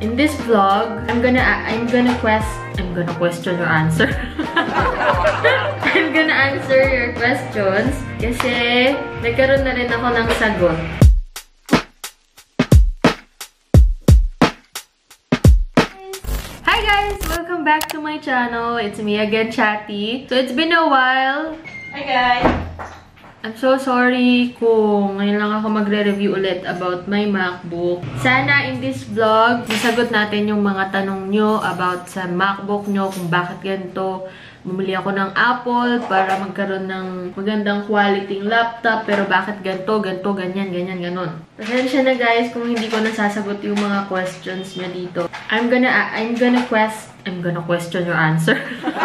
In this vlog, I'm gonna question your answer. I'm gonna answer your questions kasi nagkaroon na rin ako ng sagot. Hi guys! Welcome back to my channel. It's me again, Chatty. So it's been a while. Hi guys! I'm so sorry kung ngayon lang ako magre-review ulit about my MacBook. Sana in this vlog, nasagot natin yung mga tanong nyo about sa MacBook nyo, kung bakit ganito. Bumili ako ng Apple para magkaroon ng magandang quality laptop, pero bakit ganito, ganyan, ganon. Pasensya na guys kung hindi ko nasasagot yung mga questions nyo dito. I'm gonna question your answer.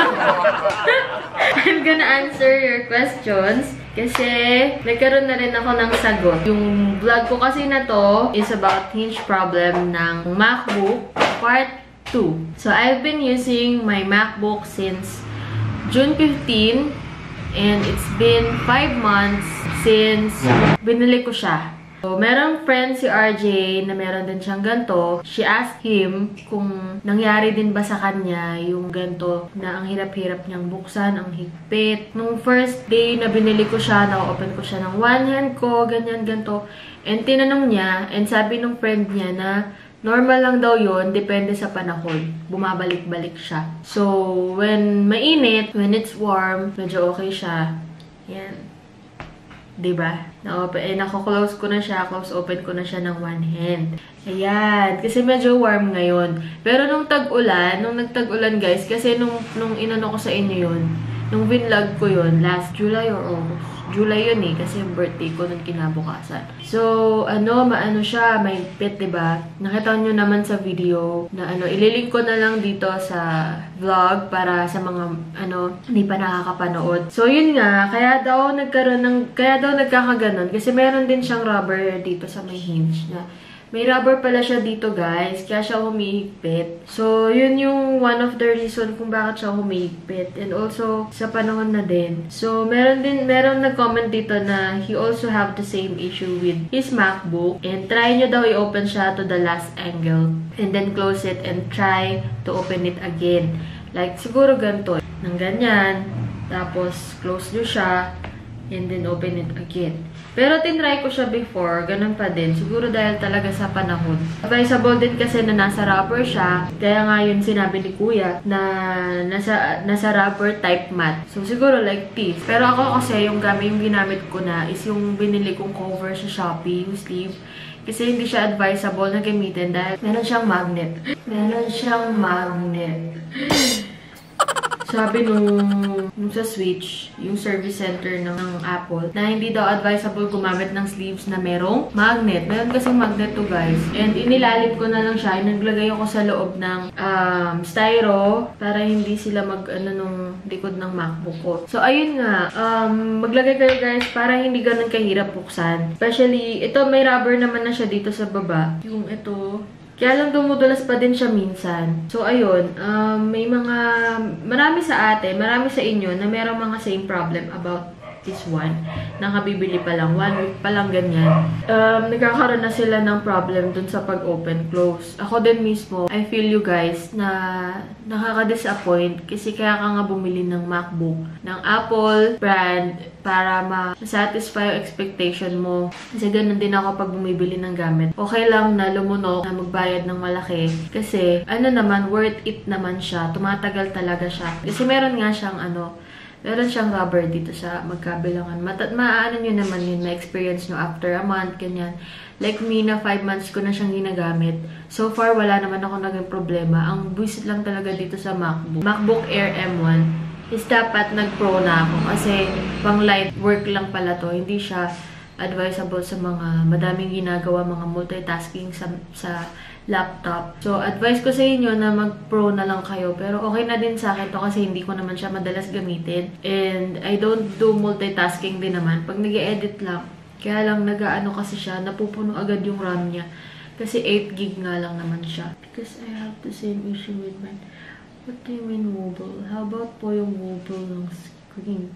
I'm gonna answer your questions kasi nagkaroon na rin ako ng sagot. Yung vlog ko kasi na to is about hinge problem ng MacBook Part 2. So, I've been using my MacBook since June 15 and it's been 5 months since binili ko siya. So, merong friend si RJ na meron din siyang ganito. She asked him kung nangyari din ba sa kanya yung ganito na ang hirap-hirap niyang buksan, ang higpit. Nung first day na binili ko siya, na-open ko siya ng one hand ko, ganyan, ganito. And tinanong niya, and sabi ng friend niya na normal lang daw yun, depende sa panahon. Bumabalik-balik siya. So, when mainit, when it's warm, medyo okay siya. Yan. Diba? Nako-close ko na siya. Close open ko na siya ng one hand. Ayan. Kasi medyo warm ngayon. Pero nung tag-ulan, nung nagtag-ulan guys, kasi nung inano ko sa inyo yun, nung vinlog ko yun, last July or August. July yun eh, kasi birthday ko nung kinabukasan. So, maano siya, may pet, diba? Nakita nyo naman sa video na ililink ko na lang dito sa vlog para sa mga, hindi pa nakakapanood. So, yun nga, kaya daw nagkakaganon kasi meron din siyang rubber dito sa may hinge na may rubber pala siya dito, guys. Kaya siya humihigpit. So, yun yung one of the reason kung bakit siya humihigpit. And also, sa panahon na din. So, meron nag-comment dito na he also have the same issue with his MacBook. And try nyo daw i-open siya to the last angle. And then close it and try to open it again. Like, siguro ganito. Nang ganyan. Tapos, close nyo siya. And then open it again. Pero tinry ko siya before, ganun pa din. Siguro dahil talaga sa panahon. Advisable din kasi na nasa rubber siya. Kaya nga yun sinabi ni Kuya na nasa rubber type mat. So siguro like this. Pero ako kasi yung ginamit ko na is yung binili kong cover sa Shopee, yung sleeve. Kasi hindi siya advisable na gamitin dahil meron siyang magnet. Meron siyang magnet. Sabi nung sa Switch, yung service center ng Apple, na hindi daw advisable gumamit ng sleeves na merong magnet. Meron kasing magnet to, guys. And inilalim ko na lang siya. Naglagay ako sa loob ng styro para hindi sila nung likod ng MacBook ko. So, ayun nga. Maglagay kayo, guys, para hindi ganun kahirap buksan. Especially, ito may rubber naman na siya dito sa baba. Yung ito. Kaya lang dumudulas pa din siya minsan. So, ayun. Marami sa inyo na merong mga same problem about this one. Nakabibili pa lang. 1 week pa lang ganyan. Nagkakaroon na sila ng problem dun sa pag-open, close. Ako din mismo, I feel you guys na nakaka-disappoint kasi kaya ka nga bumili ng MacBook ng Apple brand para ma-satisfy yung expectation mo. Kasi ganun din ako pag bumibili ng gamit. Okay lang na lumunok, na magbayad ng malaki. Kasi, worth it naman siya. Tumatagal talaga siya. Kasi meron nga siyang meron siyang rubber dito sa magkabilangan. Maano nyo naman yun, ma-experience nyo after a month, ganyan. Like me na 5 months ko na siyang ginagamit. So far, wala naman ako naging problema. Ang buisit lang talaga dito sa MacBook. MacBook Air M1 is dapat nag-pro na ako. Kasi pang light work lang pala to. Hindi siya advisable sa mga madaming ginagawa, mga multitasking sa laptop. So, advice ko sa inyo na mag-pro na lang kayo. Pero okay na din sa akin to kasi hindi ko naman siya madalas gamitin. And I don't do multitasking din naman. Pag nag-edit lang. Kaya lang kasi siya, napupuno agad yung RAM niya. Kasi 8 GB nga lang naman siya. Because I have the same issue with mine. What do you mean wobble? How about po yung wobble ng screen?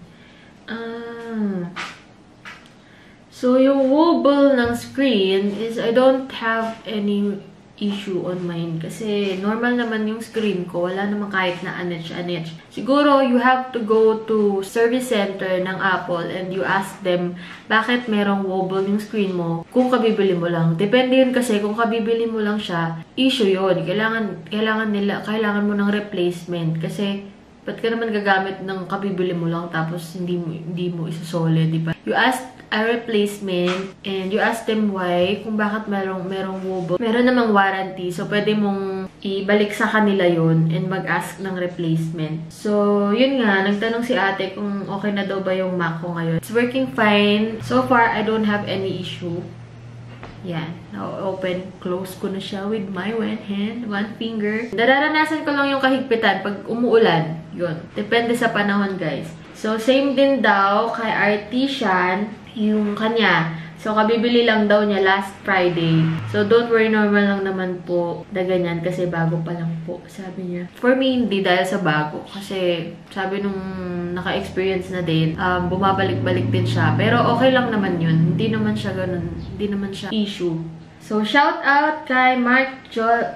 So, yung wobble ng screen is I don't have any issue on mine. Kasi normal naman yung screen ko. Wala naman kahit na anetch. Siguro, you have to go to service center ng Apple and you ask them bakit merong wobble yung screen mo kung kabibili mo lang. Depende yun kasi kung kabibili mo lang siya, issue yun. Kailangan mo ng replacement. Kasi, ba't ka naman gagamit ng kabibili mo lang tapos hindi mo isa-solid, di ba? You ask a replacement and you ask them why, kung bakit merong wobble. Meron namang warranty, so pwede mong ibalik sa kanila yun and mag-ask ng replacement. So, yun nga, nagtanong si ate kung okay na daw ba yung Mac ko ngayon. It's working fine. So far, I don't have any issue. Yan. Now, close ko na siya with my one hand, one finger. Nararanasan ko lang yung kahigpitan pag umuulan. Yun. Depende sa panahon, guys. So, same din daw kay Artisan, yung kanya. So, kabibili lang daw niya last Friday. So, don't worry, normal lang naman po na ganyan kasi bago pa lang po, sabi niya. For me, hindi dahil sa bago. Kasi, sabi nung naka-experience na din, bumabalik-balik din siya. Pero, okay lang naman yun. Hindi naman siya ganun. Hindi naman siya issue. So, shout out kay Mark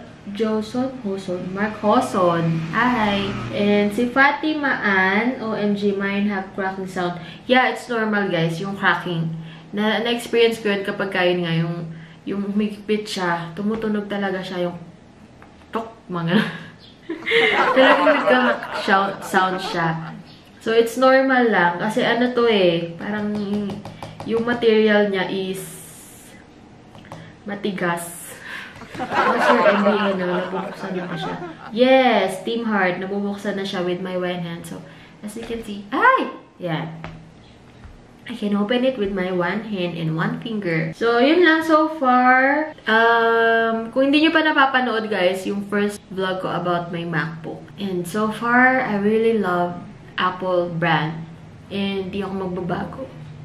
Mark Hoson. Hi! And si Fatima Ann, OMG, mine have cracking sound. Yeah, it's normal, guys, yung cracking. Na-experience ko yun kapag kain nga, yung humigpit siya, tumutunog talaga siya, yung tok, mga talagang nagka-sound siya. So, it's normal lang. Kasi ano to parang yung material niya is matigas. What's your NBA na? Nabubuksan na siya. Yes! Team Heart. Nabubuksan na siya with my one hand. So, as you can see. Ay! Yan. I can open it with my one hand and one finger. So, yun lang so far. Kung hindi nyo pa napapanood, guys, yung first vlog ko about my MacBook. And so far, I really love Apple brand. And di ako magbabago.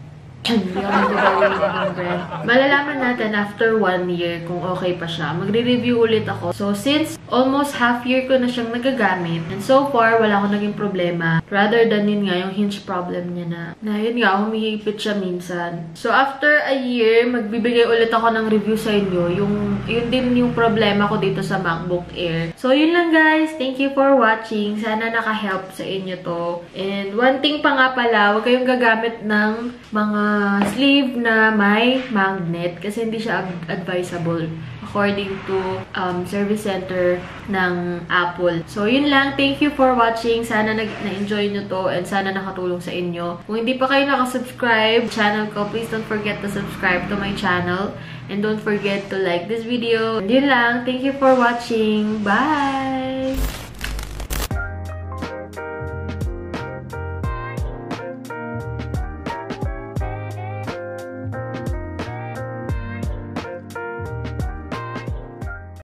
Malalaman natin after 1 year kung okay pa siya. Magre-review ulit ako. So, since almost half year ko na siyang nagagamit, and so far, wala akong naging problema. Rather than yun nga, yung hinge problem niya na yun nga, humihipit siya minsan. So, after a year, magbibigay ulit ako ng review sa inyo. Yun din yung problema ko dito sa MacBook Air. So, yun lang, guys. Thank you for watching. Sana naka-help sa inyo to. And one thing pa nga pala, huwag kayong gagamit ng mga sleeve na may magnet kasi hindi siya advisable according to service center ng Apple. So, yun lang. Thank you for watching. Sana na-enjoy nyo to and sana nakatulong sa inyo. Kung hindi pa kayo nakasubscribe channel ko, please don't forget to subscribe to my channel and don't forget to like this video. And yun lang. Thank you for watching. Bye!